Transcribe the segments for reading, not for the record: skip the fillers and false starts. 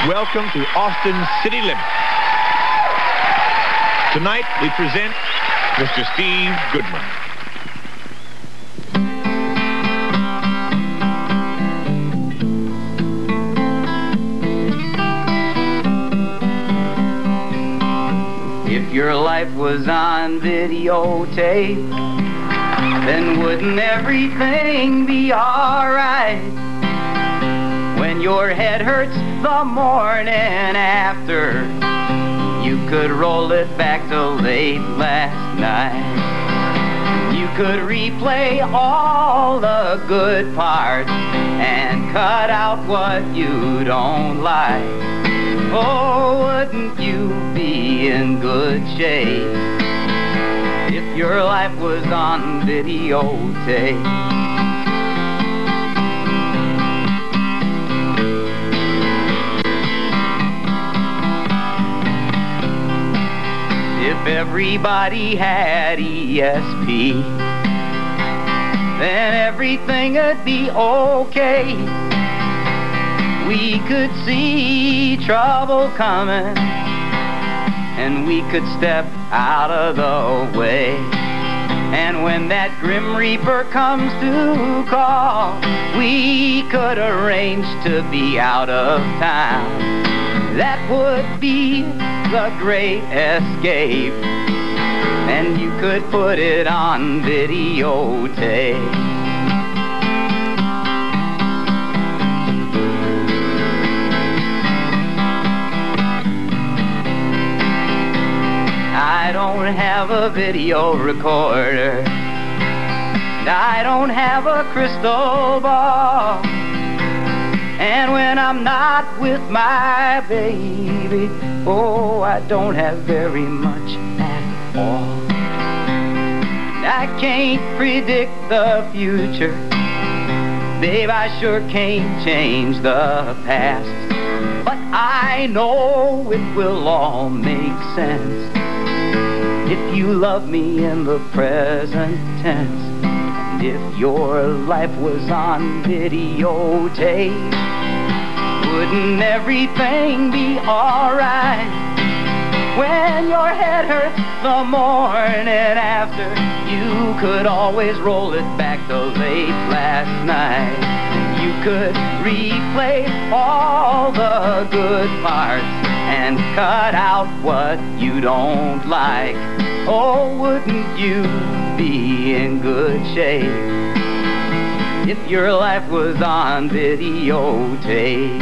welcome to Austin City Limits. Tonight we present Mr. Steve Goodman. If your life was on videotape, then wouldn't everything be alright? When your head hurts the morning after, you could roll it back to late last night. You could replay all the good parts and cut out what you don't like. Oh, wouldn't you be in good shape if your life was on videotape? If everybody had ESP, then everything would be okay. We could see trouble coming, and we could step out of the way. And when that Grim Reaper comes to call, we could arrange to be out of town. That would be the great escape, and you could put it on videotape. I don't have a video recorder, and I don't have a crystal ball, and when I'm not with my baby, oh, I don't have very much at all. I can't predict the future, babe, I sure can't change the past, but I know it will all make sense if you love me in the present tense. And if your life was on videotape, wouldn't everything be alright? When your head hurts the morning after, you could always roll it back to late last night. You could replay all the good parts and cut out what you don't like. Oh, wouldn't you be in good shape if your life was on videotape?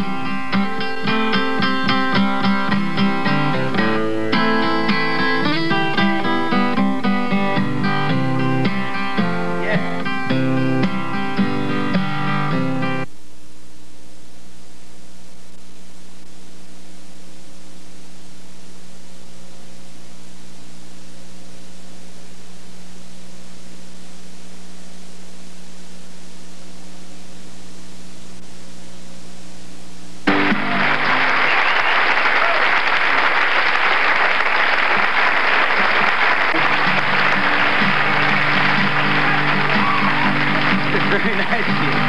Very nice of you.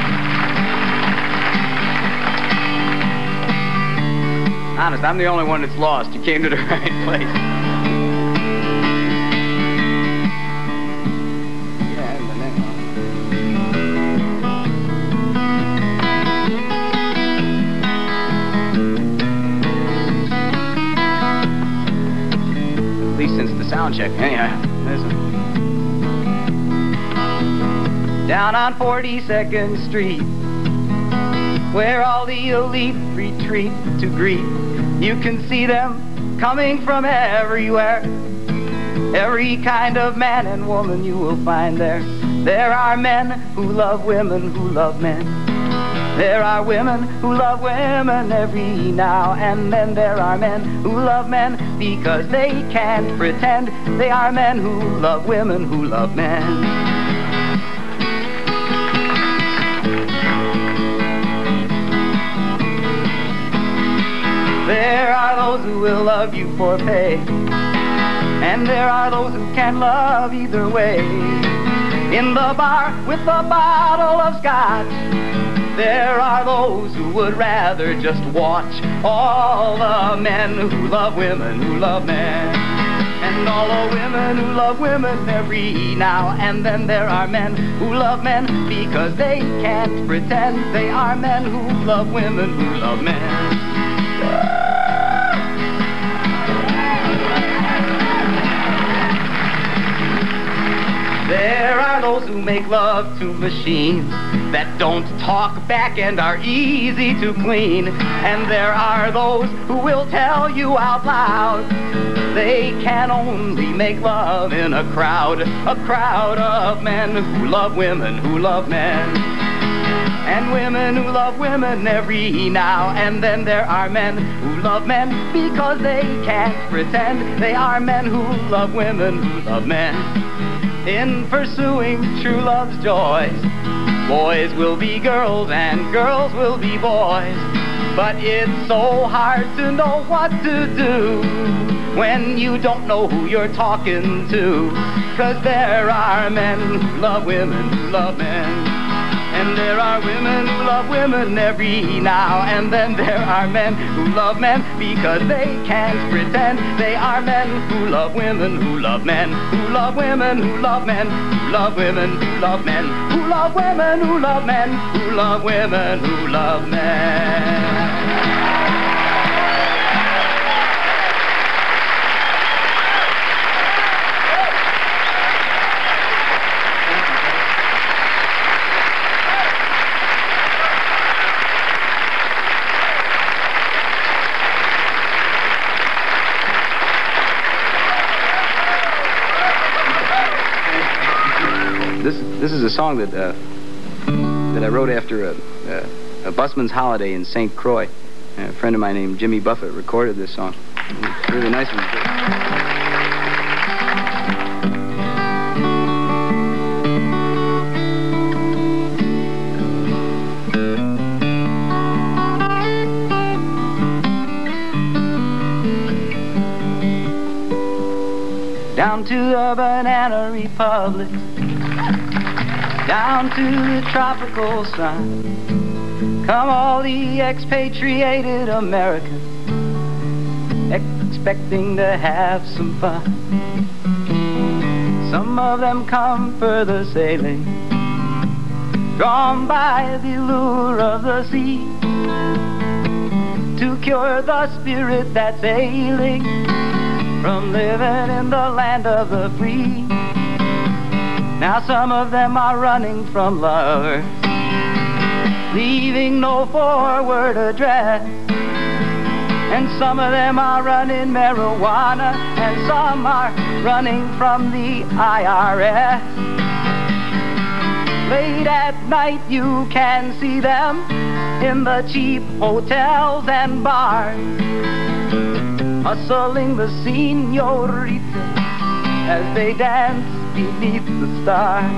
Honest, I'm the only one that's lost. You came to the right place. Yeah, and the next one. At least since the sound check. Anyhow, listen. Down on 42nd Street, where all the elite retreat to greet, you can see them coming from everywhere. Every kind of man and woman you will find there. There are men who love women who love men. There are women who love women every now and then. There are men who love men because they can't pretend. They are men who love women who love men. There are those who will love you for pay, and there are those who can't love either way. In the bar with a bottle of scotch, There are those who would rather just watch all the men who love women who love men, and all the women who love women every now and then. There are men who love men because they can't pretend. They are men who love women who love men. There are those who make love to machines that don't talk back and are easy to clean. And there are those who will tell you out loud they can only make love in a crowd of men who love women who love men, and women who love women every now and then. There are men who love men because they can't pretend. They are men who love women who love men. In pursuing true love's joys, boys will be girls and girls will be boys. But it's so hard to know what to do when you don't know who you're talking to. 'Cause there are men who love women who love men, and there are women who love women every now and then. There are men who love men because they can't pretend. They are men who love women who love men, who love women who love men, who love women who love men, who love women who love men, who love women who love men. This is a song that I wrote after a busman's holiday in St. Croix. A friend of mine named Jimmy Buffett recorded this song. It's a really nice one. Down to the Banana Republic, down to the tropical sun, come all the expatriated Americans, expecting to have some fun. Some of them come further sailing, drawn by the lure of the sea, to cure the spirit that's ailing from living in the land of the free. Now some of them are running from lovers, leaving no forward address. And some of them are running marijuana, and some are running from the IRS. Late at night you can see them in the cheap hotels and bars, hustling the senoritas as they dance beneath the stars,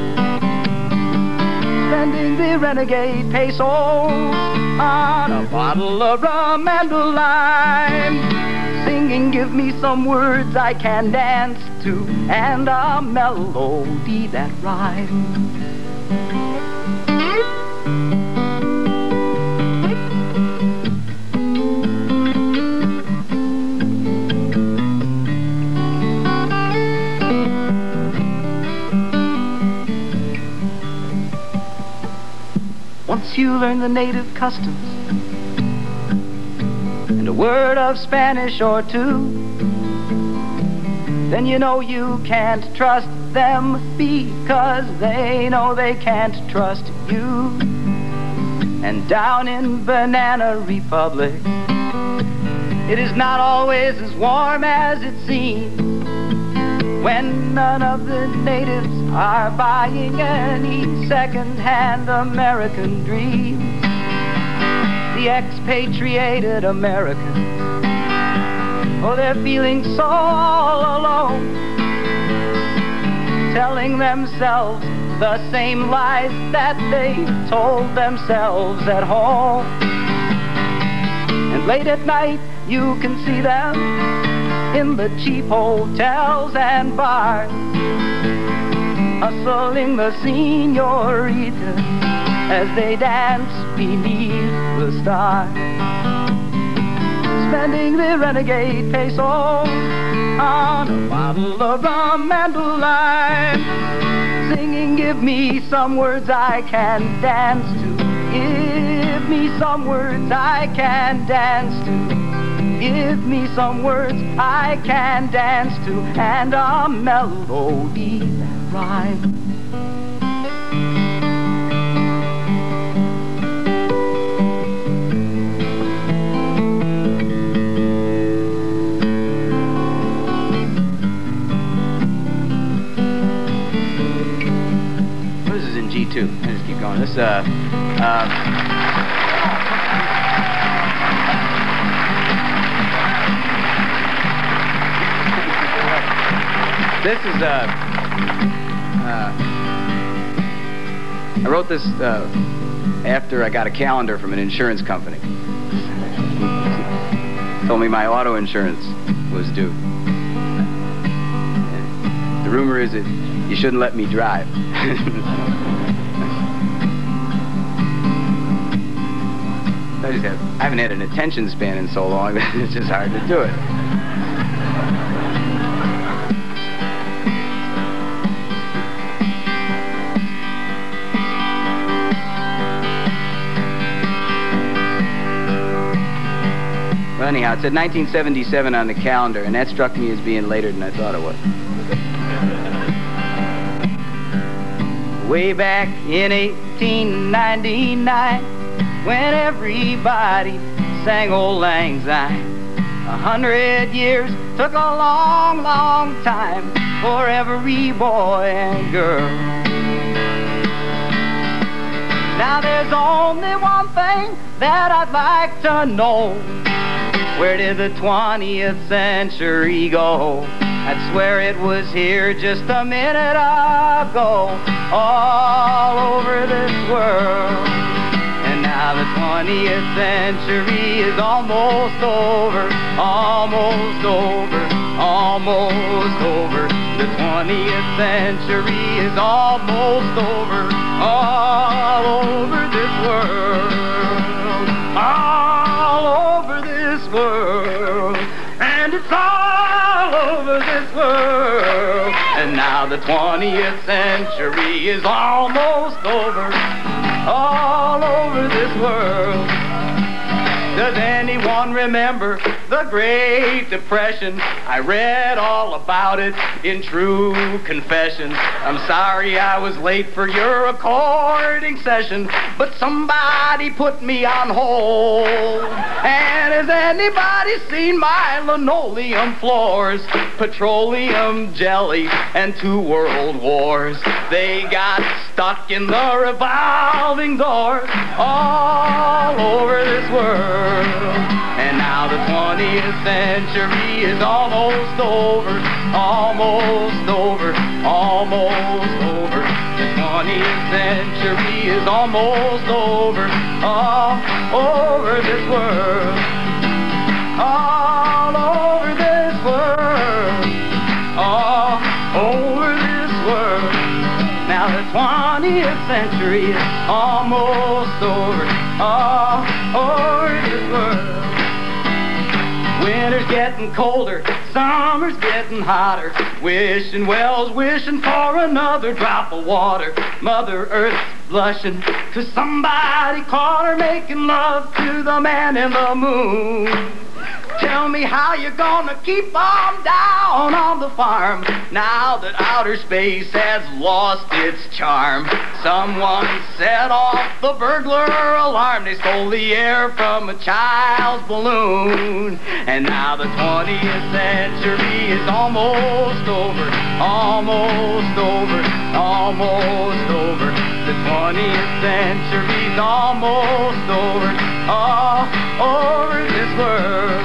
spending the renegade pesos on a bottle of rum and a lime, singing give me some words I can dance to and a melody that rhymes. Once you learn the native customs and a word of Spanish or two, then you know you can't trust them because they know they can't trust you. And down in Banana Republic, it is not always as warm as it seems when none of the natives are buying any second-hand American dreams. The expatriated Americans, oh, they're feeling so all alone, telling themselves the same lies that they told themselves at home. And late at night you can see them in the cheap hotels and bars, hustling the senoritas as they dance beneath the stars, spending the renegade peso on a bottle of rum and a lime, singing, give me some words I can dance to, give me some words I can dance to, give me some words I can dance to, and a melody that rhymes. This is in G2. I just keep going. This This is I wrote this after I got a calendar from an insurance company. Told me my auto insurance was due. And the rumor is that you shouldn't let me drive. I haven't had an attention span in so long that it's just hard to do it. Well, anyhow, it said 1977 on the calendar, and that struck me as being later than I thought it was. Way back in 1899, when everybody sang Old Lang Syne, 100 years took a long, long time for every boy and girl. Now there's only one thing that I'd like to know. Where did the 20th century go? I'd swear it was here just a minute ago, all over this world. And now the 20th century is almost over, almost over, almost over. The 20th century is almost over, all over this world, all over this world, and it's all over this world. And now the 20th century is almost over, all over this world. Does anyone remember the Great Depression? I read all about it in True Confession. I'm sorry I was late for your recording session, but somebody put me on hold. And has anybody seen my linoleum floors? Petroleum jelly and 2 world wars. They got stuck in the revolving doors all over this world. And now the 20th century is almost over, almost over, almost over. The 20th century is almost over, all over this world, all over this world, all over this world. Now the 20th century is almost over, all over this world. Winter's getting colder, summer's getting hotter, wishing wells, wishing for another drop of water. Mother Earth's blushing 'cause somebody caught her making love to the man in the moon. Tell me how you're gonna keep on down on the farm now that outer space has lost its charm. Someone set off the burglar alarm. They stole the air from a child's balloon. And now the 20th century is almost over, almost over, almost over. The 20th century's almost over, all over this world,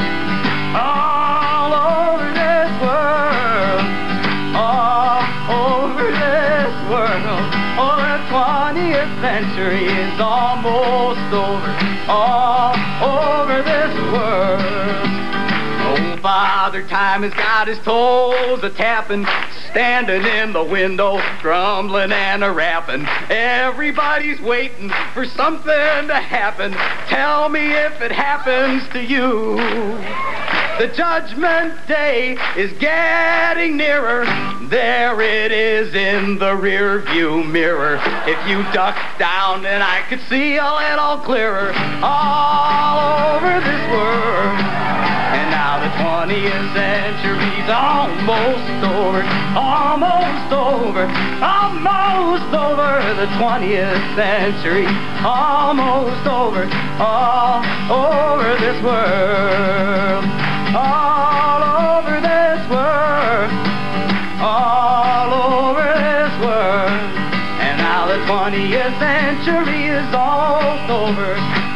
all over this world, all over this world. Oh, the 20th century is almost over, all over this world. Oh, Father Time has got his toes a-tapping, standing in the window, grumbling and a-rapping. Everybody's waiting for something to happen. Tell me if it happens to you. The judgment day is getting nearer. There it is in the rear view mirror. If you duck down, then I could see a little clearer all over this world. And now the 20th century's almost over, almost over, almost over. The 20th century, almost over, all over this world. All over this world, all over this world. And now the 20th century is all over,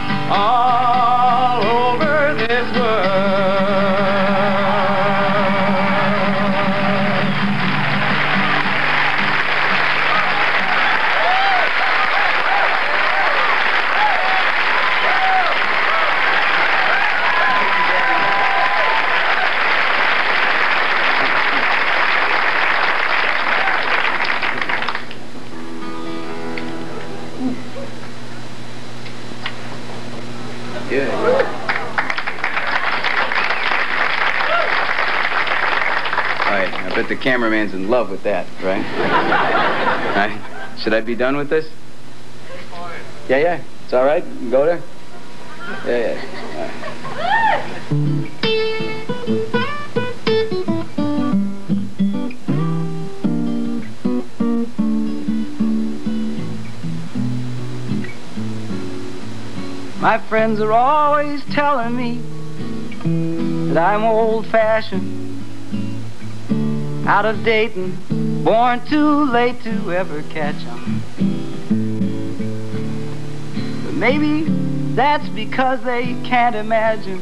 all over this world. I bet the cameraman's in love with that, right? Right? Should I be done with this? Yeah, yeah. It's all right? You can go there? Yeah, yeah. My friends are always telling me that I'm old-fashioned, out of date and born too late to ever catch on. But maybe that's because they can't imagine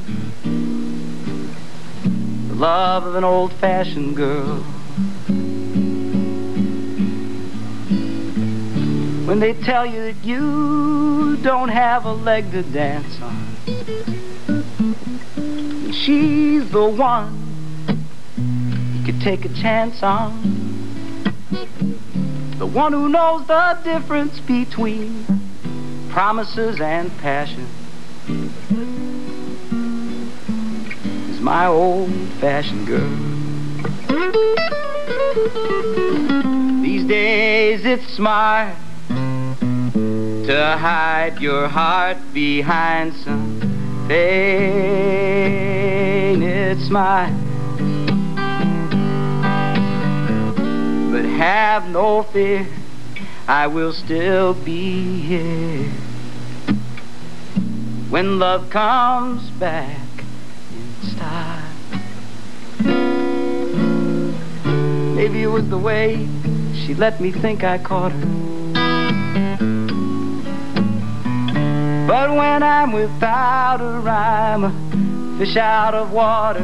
the love of an old-fashioned girl. When they tell you that you don't have a leg to dance on, and she's the one could take a chance on, the one who knows the difference between promises and passion, is my old-fashioned girl. These days it's smart to hide your heart behind something. It's smart, but have no fear, I will still be here when love comes back in style. Maybe it was the way she let me think I caught her, but when I'm without a rhyme, a fish out of water.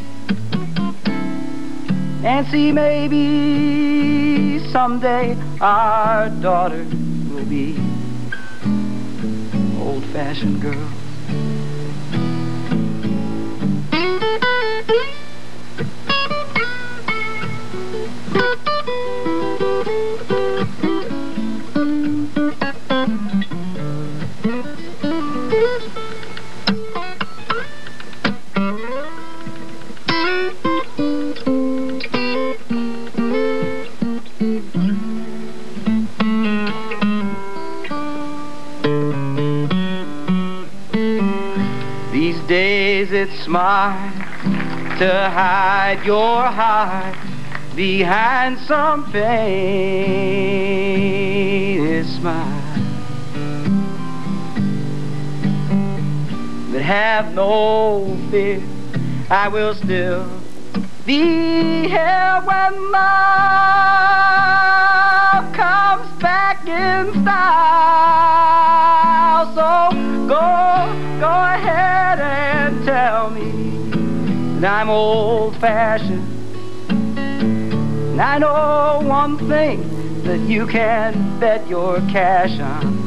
Nancy, maybe someday our daughter will be old-fashioned girl. These days it's smart to hide your heart behind some pain. It's smart, but have no fear, I will still be here when love comes back in style. So go ahead and tell me that I'm old-fashioned. And I know one thing that you can bet your cash on: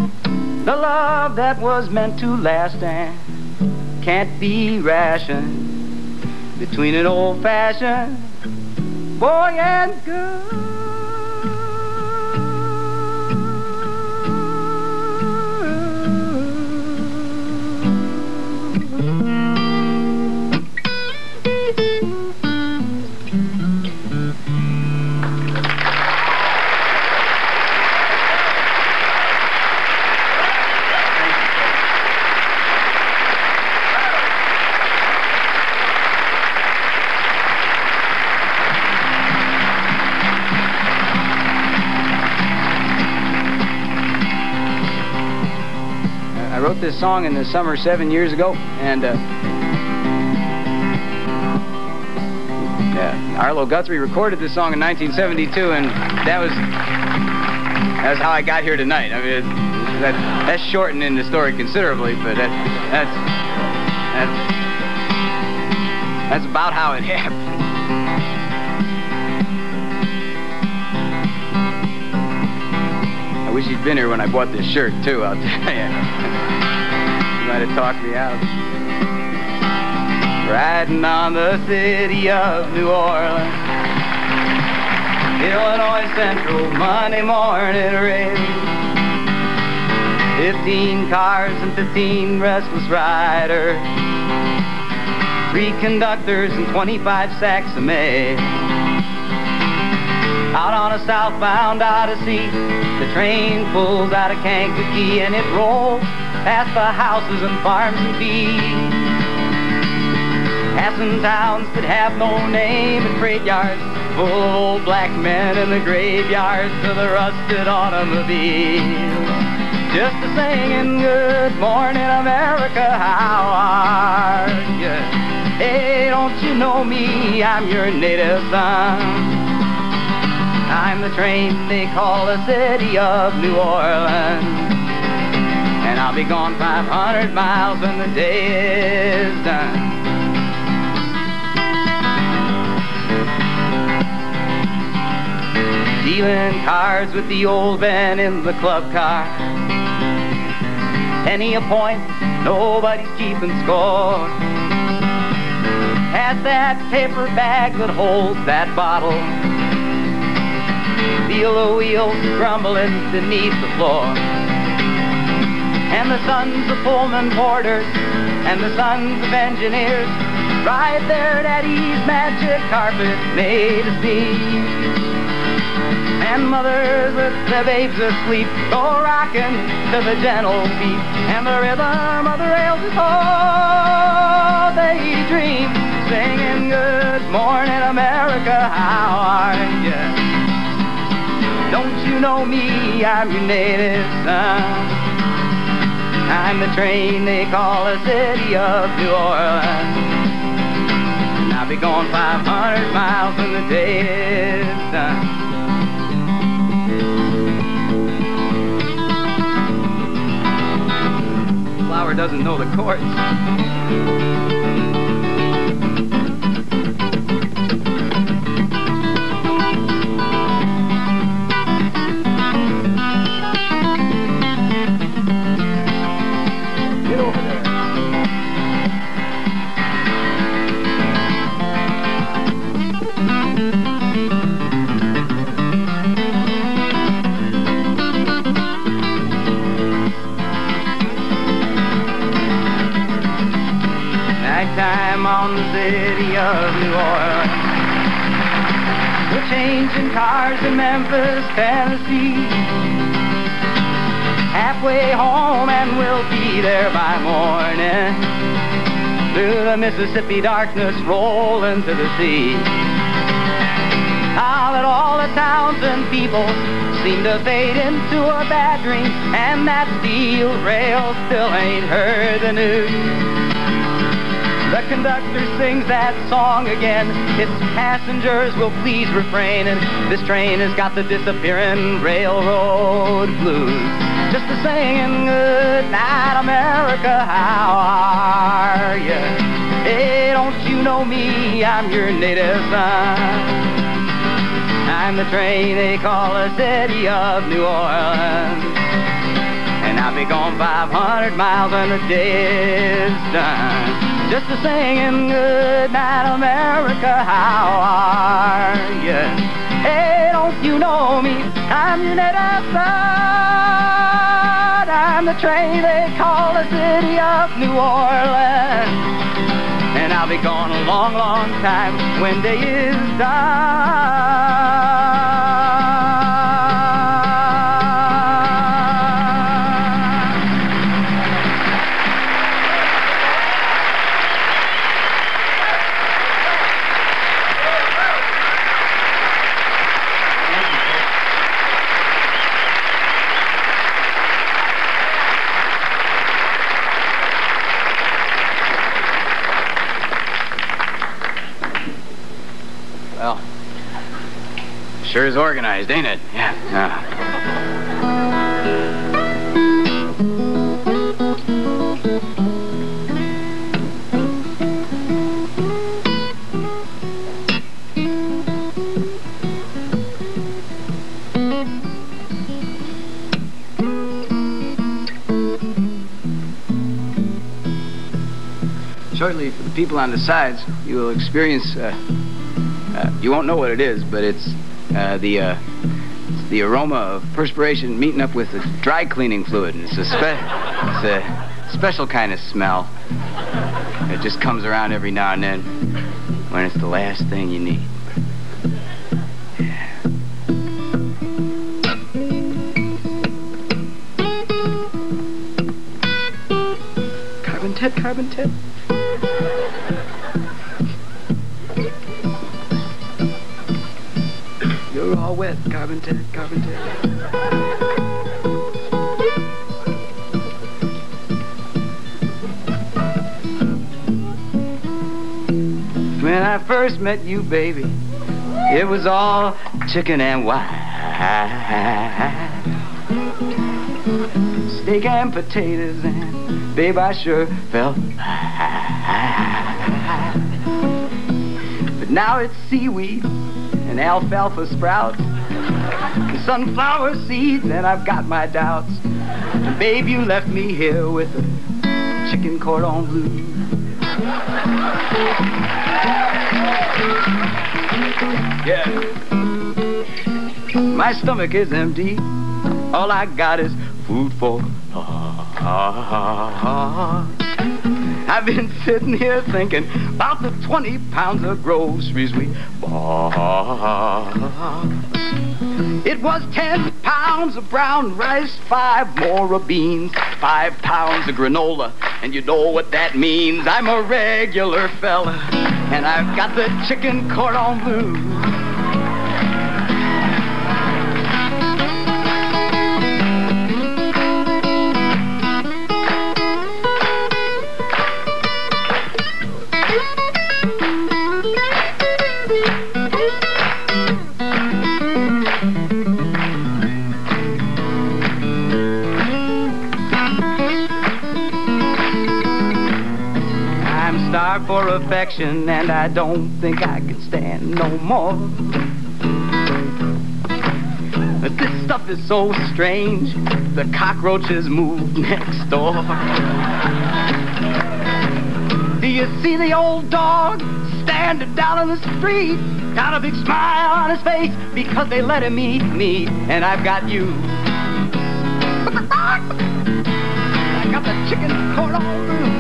the love that was meant to last and can't be rationed between an old-fashioned boy and girl. I wrote this song in the summer 7 years ago, and Arlo Guthrie recorded this song in 1972, and that's how I got here tonight. I mean, that's shortening the story considerably, but that's about how it happened. I wish he'd been here when I bought this shirt, too, I'll tell you. He might have talked me out. Riding on the city of New Orleans, Illinois Central, Monday morning rain. 15 cars and 15 restless riders, 3 conductors and 25 sacks of mail. Out on a southbound Odyssey, the train pulls out of Kankakee, and it rolls past the houses and farms and fields, passing towns that have no name and freight yards full of old black men in the graveyards of the rusted automobiles. Just a singing, good morning America, how are you? Hey, don't you know me, I'm your native son. I'm the train they call the city of New Orleans, and I'll be gone 500 miles when the day is done. Dealing cards with the old man in the club car, penny a point, nobody's keeping score. Pass that paper bag that holds that bottle, feel the wheels grumbling beneath the floor. And the sons of Pullman porters and the sons of engineers ride their daddy's magic carpet made of steam. And mothers with their babes asleep go rocking to the gentle beat, and the rhythm of the rails is all they dream, singing, good morning America, how are ya? Don't you know me, I'm your native son. I'm the train they call the city of New Orleans, and I'll be going 500 miles when the day is done. Flower doesn't know the chords. Nighttime on the city of New Orleans, we're changing cars in Memphis, Tennessee. Halfway home and we'll be there by morning, through the Mississippi darkness rolling to the sea. How that all the towns and people seem to fade into a bad dream, and that steel rail still ain't heard the news. The conductor sings that song again, its passengers will please refrain, and this train has got the disappearing railroad blues. Just a singing, good night America, how are ya? Hey, don't you know me, I'm your native son. I'm the train they call the city of New Orleans, and I'll be gone 500 miles when the day is done. just a singing good night America, how are you? Hey, don't you know me? I'm your native son. I'm the train they call the city of New Orleans. And I'll be gone a long, long time when day is done. Well, sure is organized, ain't it? Yeah. Shortly, for the people on the sides, you will experience you won't know what it is, but it's the aroma of perspiration meeting up with the dry cleaning fluid. And it's a special kind of smell. It just comes around every now and then when it's the last thing you need. Yeah. Carbon Ted. You're all wet, Carbon Ted. When I first met you, baby, it was all chicken and wine, steak and potatoes, and babe, I sure felt high. But now it's seaweed and alfalfa sprouts, and sunflower seeds, and I've got my doubts. And babe, you left me here with a chicken cordon bleu. Yeah. My stomach is empty. All I got is food for thought. I've been sitting here thinking about the 20 pounds of groceries we bought. It was 10 pounds of brown rice, 5 more of beans, 5 pounds of granola, and you know what that means. I'm a regular fella, and I've got the chicken cordon bleu. Starved for affection, and I don't think I can stand no more. But this stuff is so strange, the cockroaches moved next door. Do you see the old dog standing down on the street? Got a big smile on his face because they let him eat meat, and I've got you. I got the chicken cordon bleu.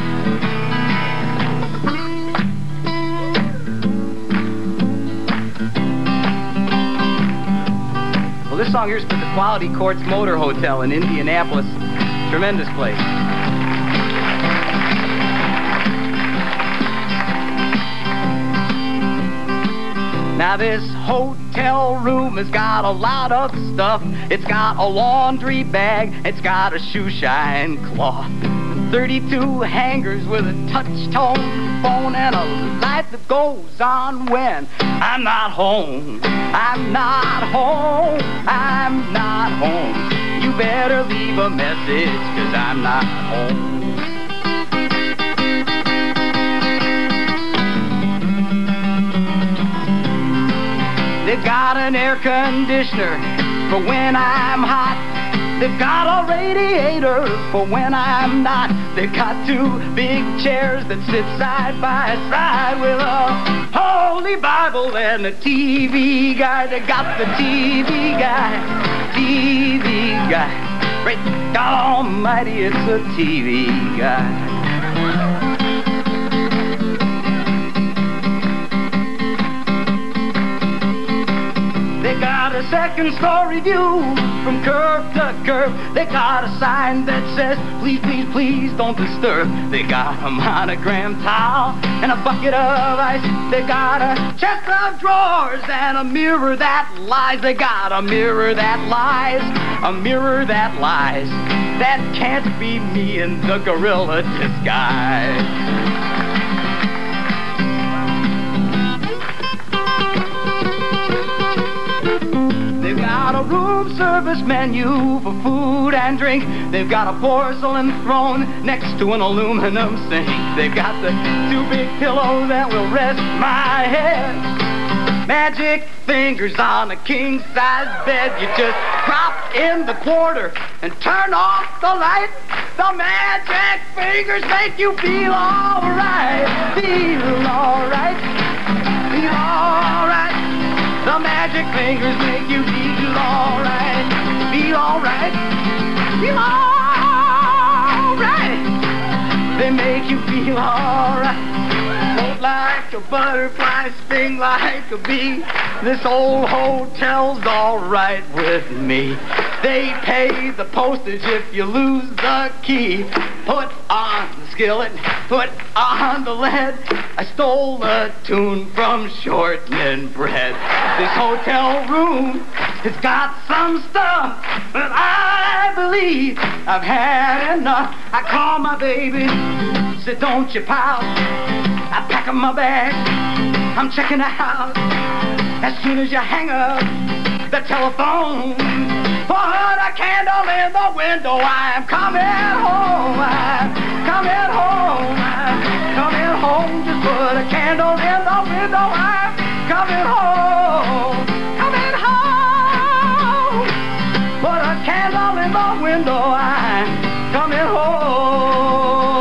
This song here's for the Quality Courts Motor Hotel in Indianapolis. Tremendous place. Now this hotel room has got a lot of stuff. It's got a laundry bag, it's got a shoe shine cloth, 32 hangers with a touch-tone phone, and a light that goes on when I'm not home. I'm not home. I'm not home. You better leave a message, 'cause I'm not home. They got an air conditioner for when I'm hot. They've got a radiator for when I'm not. They've got two big chairs that sit side by side with a Holy Bible and a TV guy. They got the TV guy. Great God Almighty, it's a TV guy. They got a second story view from curb to curb. They got a sign that says, please, please, please don't disturb. They got a monogram towel and a bucket of ice. They got a chest of drawers and a mirror that lies. They got a mirror that lies, a mirror that lies. That can't be me in the gorilla disguise. They've got a room service menu for food and drink. They've got a porcelain throne next to an aluminum sink. They've got the two big pillows that will rest my head. Magic fingers on a king-size bed. You just drop in the quarter and turn off the light. The magic fingers make you feel all right. Feel all right. Feel all right. The magic fingers make you feel all right. Feel all right. Feel all right. They make you feel all right. Float like a butterfly, sting like a bee. This old hotel's all right with me. They pay the postage if you lose the key. Put on the skillet, put on the lead. I stole a tune from Shortening Bread. This hotel room has got some stuff, but I believe I've had enough. I call my baby, said don't you pout. I pack up my bag, I'm checking out. As soon as you hang up the telephone, put a candle in the window. I'm coming home. I'm coming home. I'm coming home. Just put a candle in the window. I'm coming home. Coming home. Put a candle in the window. I'm coming home.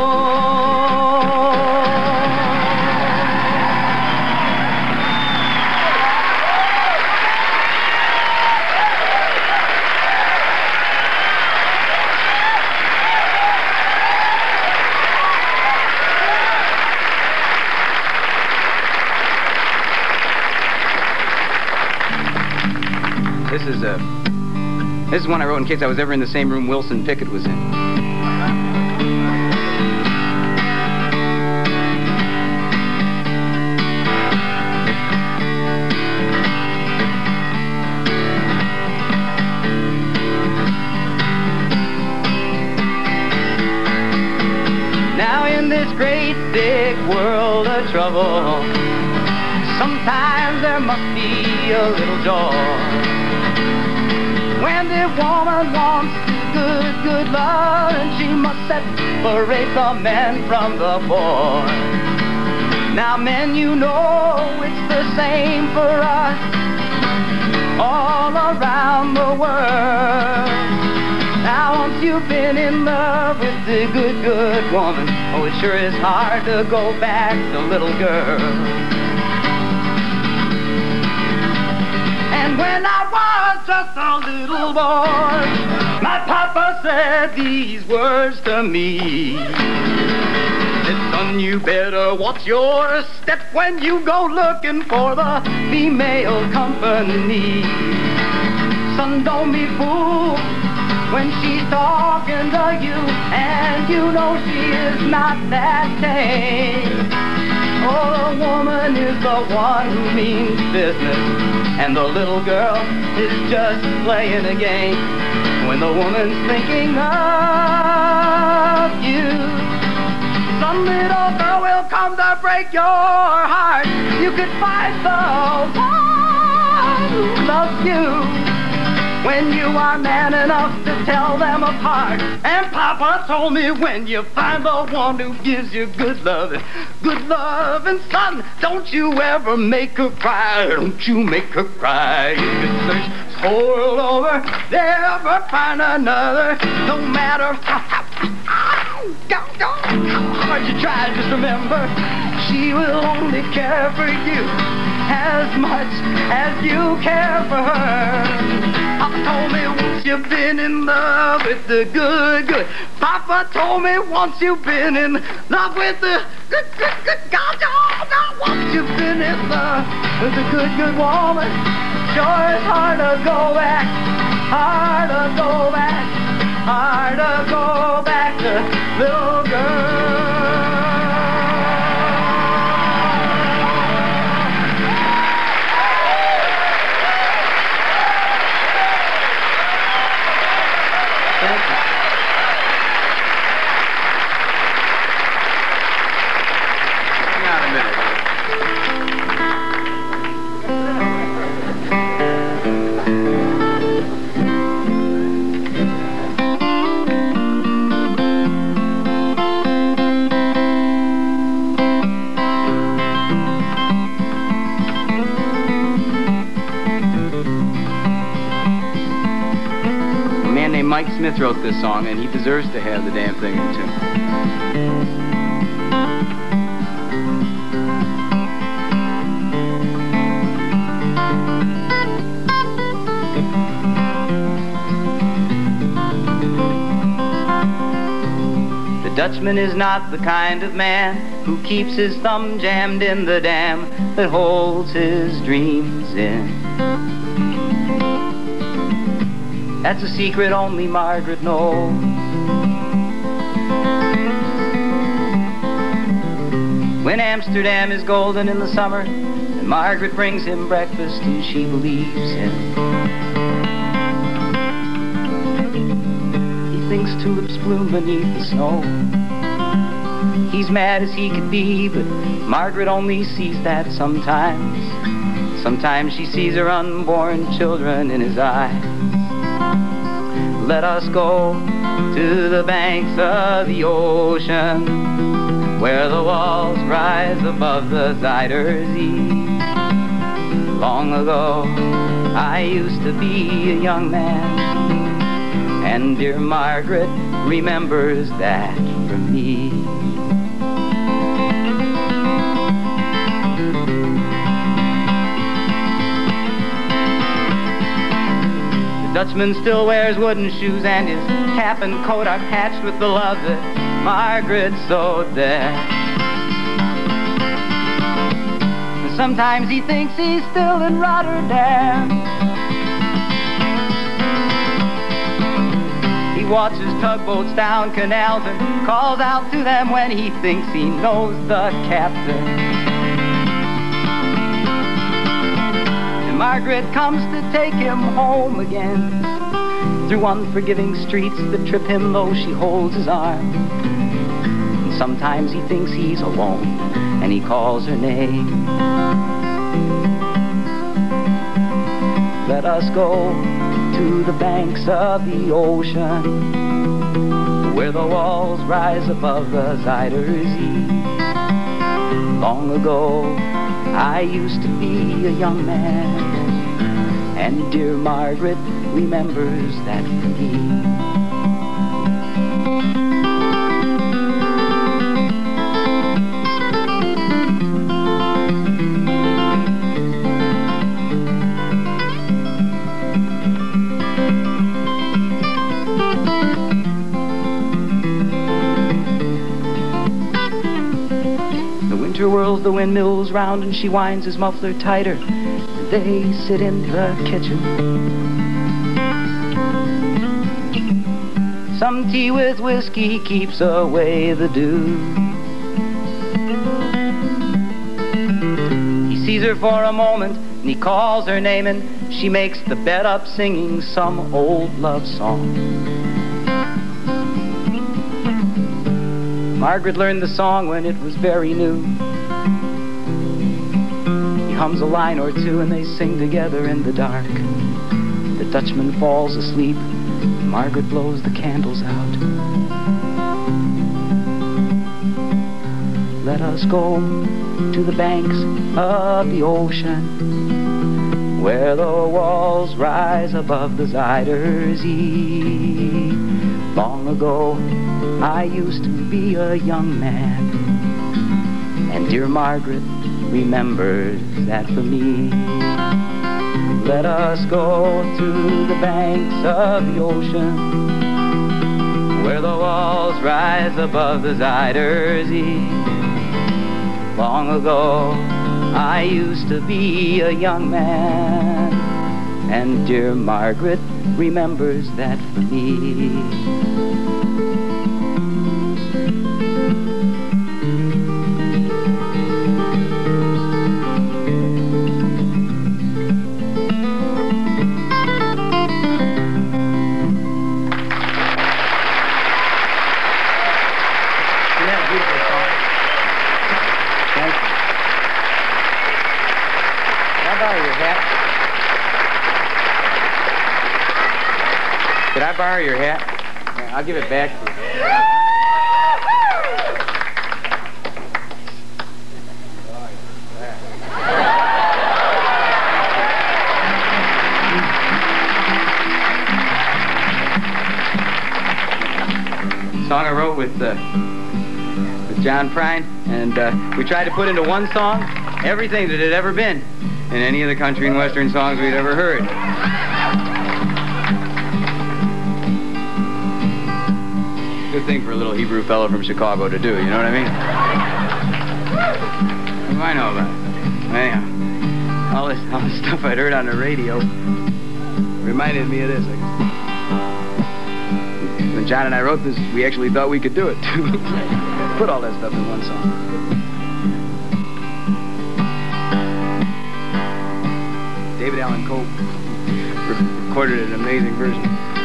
This is one I wrote in case I was ever in the same room Wilson Pickett was in. Now in this great big world of trouble, sometimes there must be a little joy. When the woman wants good love, and she must separate the man from the boy. Now men, you know it's the same for us all around the world. Now once you've been in love with the good woman, oh, it sure is hard to go back to little girl. And when I was just a little boy, my papa said these words to me. Said, son, you better watch your step when you go looking for the female company. Son, don't be fooled when she's talking to you, and you know she is not that tame. Oh, the woman is the one who means business, and the little girl is just playing a game. When the woman's thinking of you, some little girl will come to break your heart. You could find the one who loves you when you are man enough to tell them apart. And Papa told me when you find the one who gives you good loving, son, don't you ever make her cry. Don't you make her cry. You can search world over, never find another. No matter how hard you try, just remember, she will only care for you as much as you care for her. Papa told me once you've been in love with the good. Papa told me once you've been in love with the good. God, once you've been in love with a good woman, sure it's hard to go back, hard to go back, hard to go back to little girl. Mike Smith wrote this song, and he deserves to have the damn thing in tune. The Dutchman is not the kind of man who keeps his thumb jammed in the dam that holds his dreams in. That's a secret only Margaret knows. When Amsterdam is golden in the summer, and Margaret brings him breakfast and she believes him. He thinks tulips bloom beneath the snow. He's mad as he could be, but Margaret only sees that sometimes. Sometimes she sees her unborn children in his eyes. Let us go to the banks of the ocean, where the walls rise above the Zuider Zee. Long ago, I used to be a young man, and dear Margaret remembers that for me. The Dutchman still wears wooden shoes, and his cap and coat are patched with the love that Margaret sewed there. And sometimes he thinks he's still in Rotterdam. He watches tugboats down canals and calls out to them when he thinks he knows the captain. Margaret comes to take him home again, through unforgiving streets that trip him though she holds his arm. And sometimes he thinks he's alone, and he calls her name. Let us go to the banks of the ocean, where the walls rise above the Zuider Zee. Long ago, I used to be a young man, and dear Margaret remembers that for me. The winter whirls the windmills round, and she winds his muffler tighter. They sit in the kitchen. Some tea with whiskey keeps away the dew. He sees her for a moment, and he calls her name, and she makes the bed up singing some old love song. Margaret learned the song when it was very new. Hums a line or two, and they sing together in the dark. The Dutchman falls asleep, and Margaret blows the candles out. Let us go to the banks of the ocean, where the walls rise above the Zuider Zee. Long ago, I used to be a young man, and dear Margaret remembers that for me. Let us go to the banks of the ocean, where the walls rise above the Zuider Zee. Long ago, I used to be a young man, and dear Margaret remembers that for me. Could I borrow your hat? Yeah, I'll give it back to you. Song I wrote with John Prine, and we tried to put into one song everything that had ever been in any of the country and western songs we'd ever heard. Good thing for a little Hebrew fellow from Chicago to do, you know what I mean? What do I know about it? Anyhow, all this stuff I'd heard on the radio reminded me of this. When John and I wrote this, we actually thought we could do it, too. Put all that stuff in one song. David Allan Coe recorded an amazing version.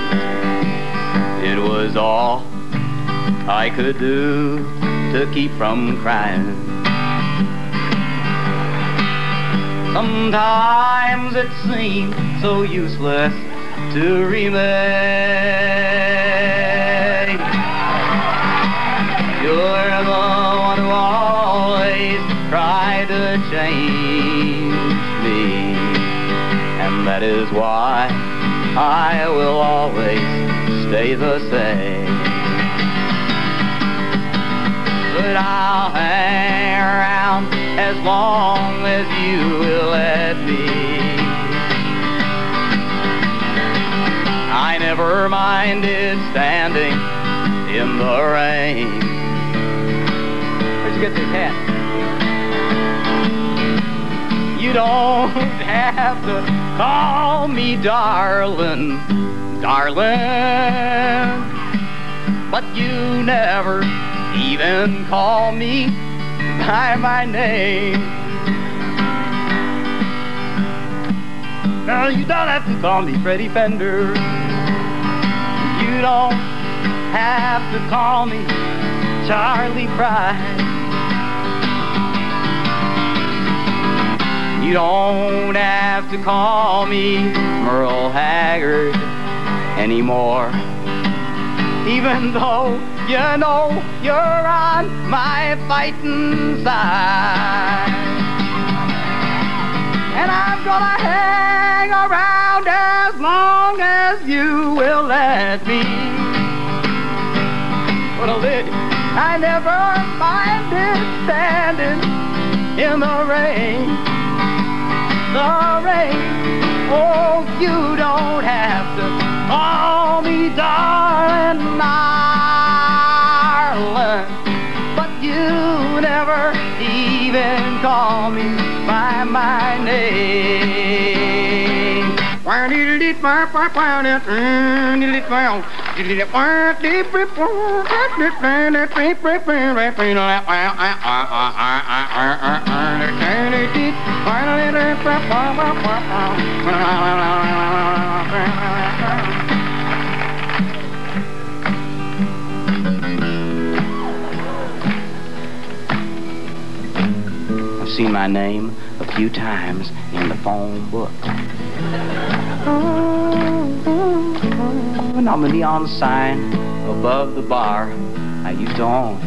It was all I could do to keep from crying. Sometimes it seemed so useless to remain. You're the one who always tried to change me, and that is why I will always stay the same. But I'll hang around as long as you will let me. I never minded standing in the rain. Where'd you get this hat? You don't have to call me darling, darling, but you never even call me by my name. Now you don't have to call me Freddie Fender. You don't have to call me Charlie Pride. You don't have to call me Merle Haggard anymore, even though you know you're on my fighting side. And I'm gonna hang around as long as you will let me. But I never minded standing in the rain. The rain. Oh, you don't have to call me darling, darling, but you never even call me by my name. I've seen my name a few times in the phone book, and on the neon sign above the bar I used to own.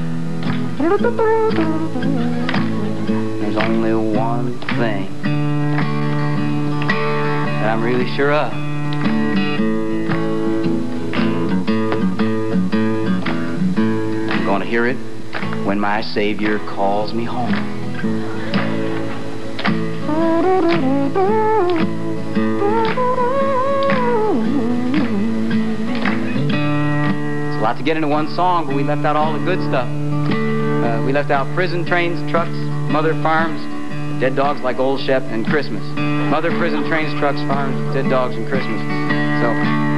There's only one thing that I'm really sure of. I'm gonna hear it when my Savior calls me home. It's a lot to get into one song, but we left out all the good stuff. We left out prison trains, trucks, mother farms, dead dogs like Old Shep, and Christmas. Mother, prison, trains, trucks, farms, dead dogs, and Christmas. So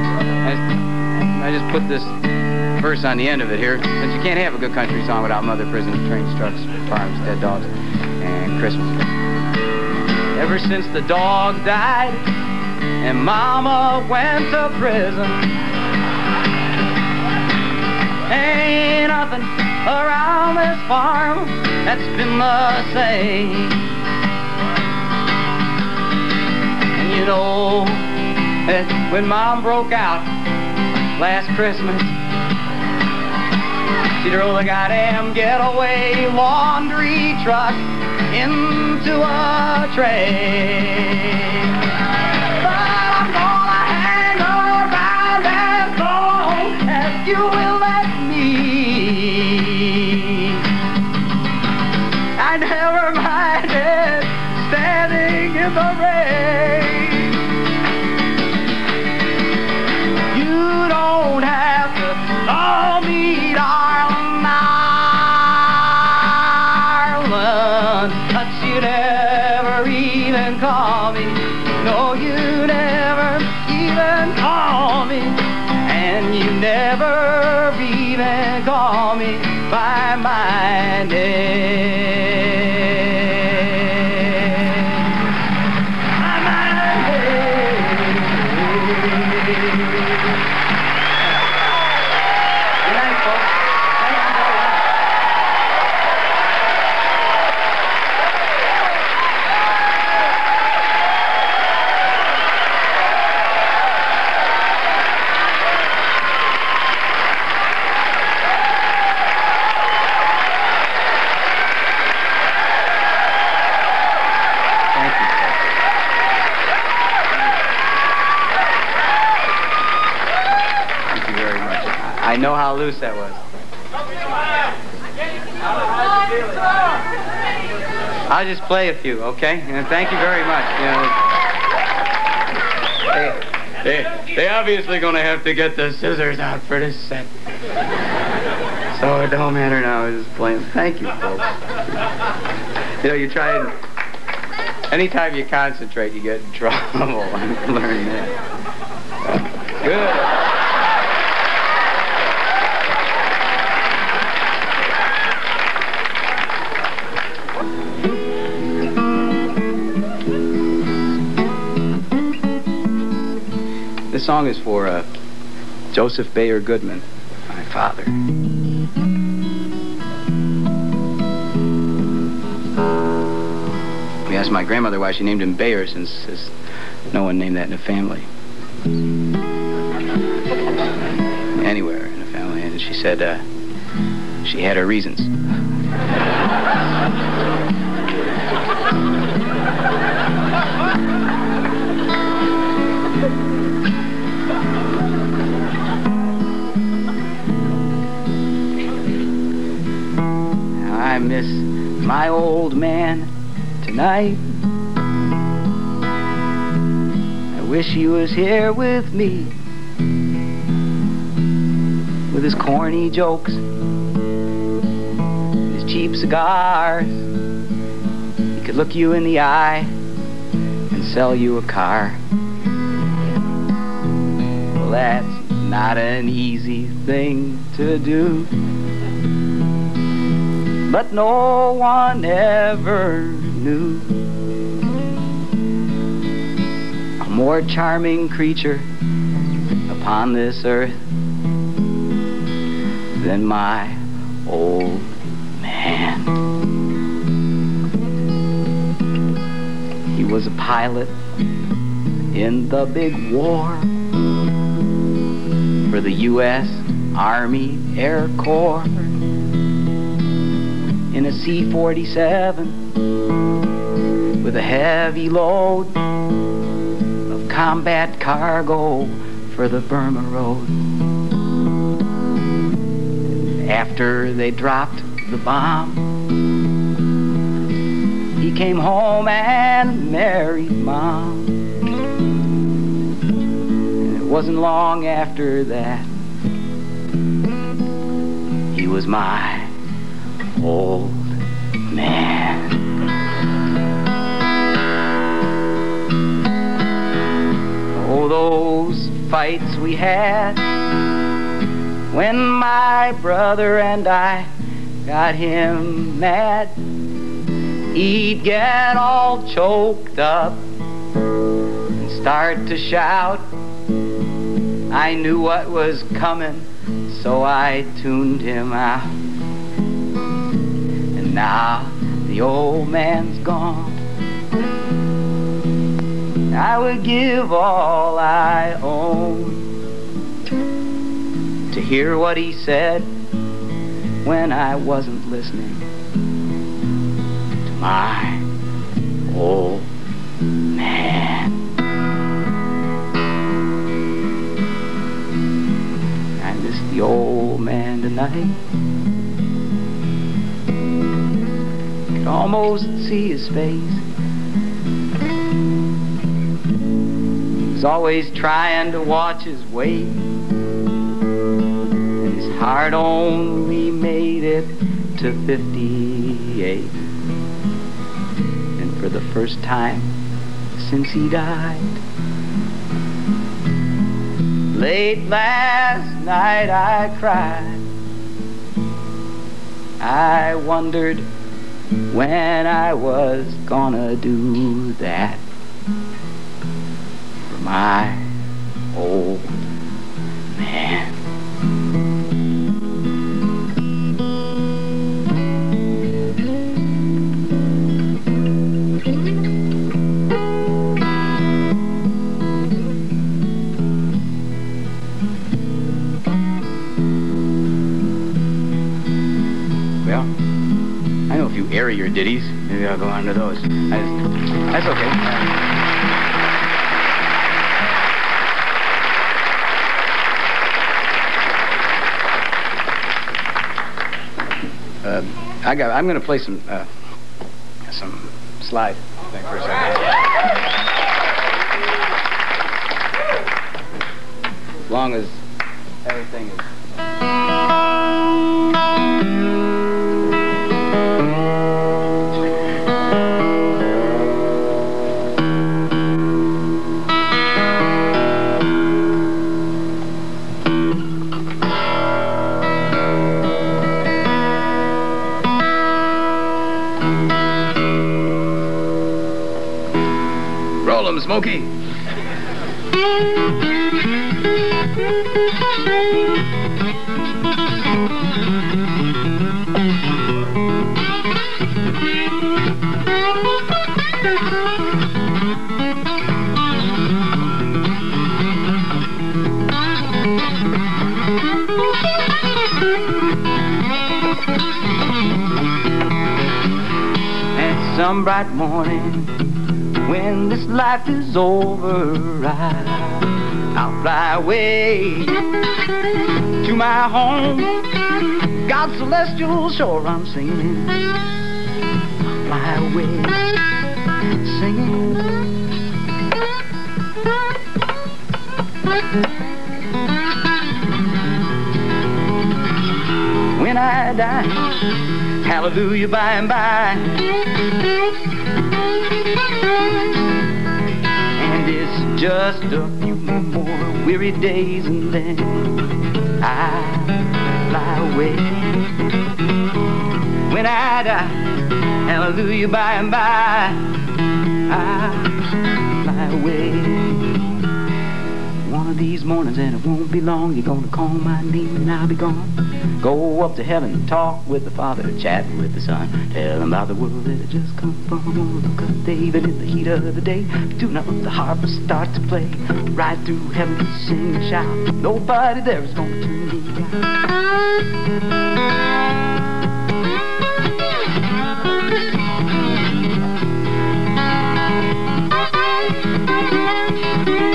I just put this verse on the end of it here, since you can't have a good country song without mother, prison, trains, trucks, farms, dead dogs, and Christmas. Ever since the dog died and Mama went to prison, ain't nothing around this farm that's been the same. And you know that when Mom broke out last Christmas, she drove the goddamn getaway laundry truck into a train. But I'm gonna hang around as long as you will let me. I never minded standing in the rain. You don't have to call me darling, darling, but you never even call me. No, you never even call me, and you never even call me by my name. By my name. Good night, folks. Thank you very much. I know how loose that was. I'll just play a few, okay? And thank you very much. You know, they obviously gonna have to get the scissors out for this set, so it don't matter now. I just play them. Thank you, folks. You know, you try and anytime you concentrate, you get in trouble. I've learned that. Good. This song is for Joseph Bayer Goodman, my father. We asked my grandmother why she named him Bayer, since no one named that in the family. Anywhere in the family, and she said she had her reasons. I miss my old man tonight. I wish he was here with me, with his corny jokes and his cheap cigars. He could look you in the eye and sell you a car. Well, that's not an easy thing to do, but no one ever knew a more charming creature upon this earth than my old man. He was a pilot in the big war for the U.S. Army Air Corps, in a C-47 with a heavy load of combat cargo for the Burma Road. After they dropped the bomb, he came home and married Mom. And it wasn't long after that he was my old man. Oh, those fights we had when my brother and I got him mad. He'd get all choked up and start to shout. I knew what was coming, so I tuned him out. And now the old man's gone. I would give all I own to hear what he said when I wasn't listening to my old man. I miss the old man tonight. Could almost see his face. He was always trying to watch his weight. Heart only made it to 58. And for the first time since he died, late last night I cried. I wondered when I was gonna do that for my old man. Airier ditties. Maybe I'll go on to those. That's okay. I'm going to play some slide thing for a second. As long as everything is. Smokey. And some bright morning, when this life is over, I'll fly away to my home. God's celestial shore I'm singing. I'll fly away singing. When I die, hallelujah by and by. And it's just a few more weary days and then I fly away. When I die, hallelujah by and by, I fly away. One of these mornings, and it won't be long, you're gonna call my name and I'll be gone. Go up to heaven, talk with the Father, chat with the Son, tell him about the world that it just come from. Oh, look at David in the heat of the day, tune up the harp and start to play. Right through heaven, sing and shout, nobody there is gonna tune me out.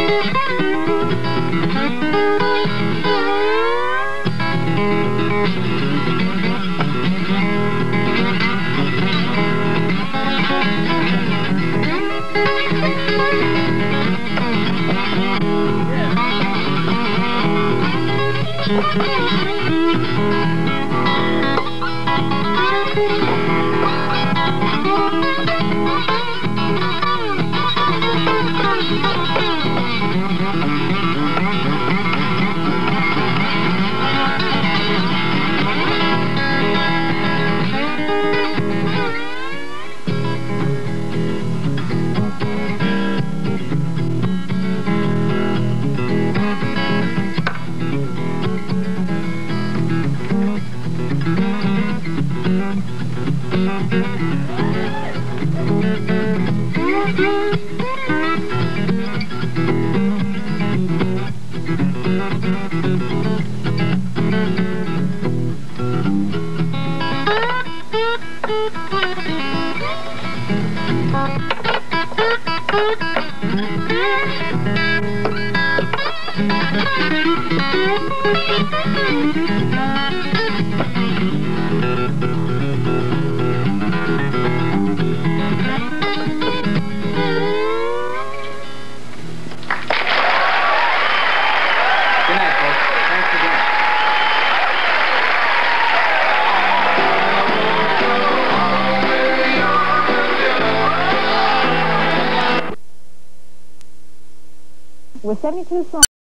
With 72 songs.